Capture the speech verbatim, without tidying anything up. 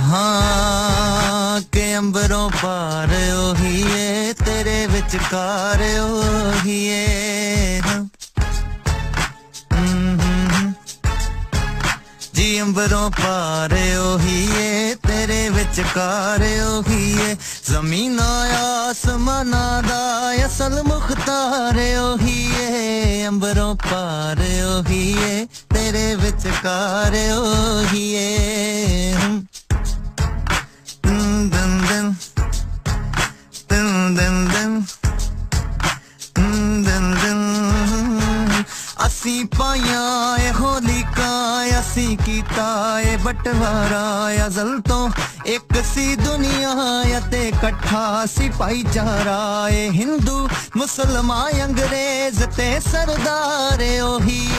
हाँ के अंबरों पार ओहिए तेरे विचकार ओहिए हाँ। जी अंबरों पार ओहिए तेरे विचकार ओहिए ज़मीना आसमाना दा असल मुख्तार ओहिए अंबरों पार ओहिए तेरे विचकार ओहिए दन दन दन दन दन दन दन असी पाया ए होलिका असी कीता ए बटवारा अज़ल तो एक सी दुनिया ते कट्ठा सी भाईचारा ए हिंदू मुसलमान अंग्रेज ते सरदार ओही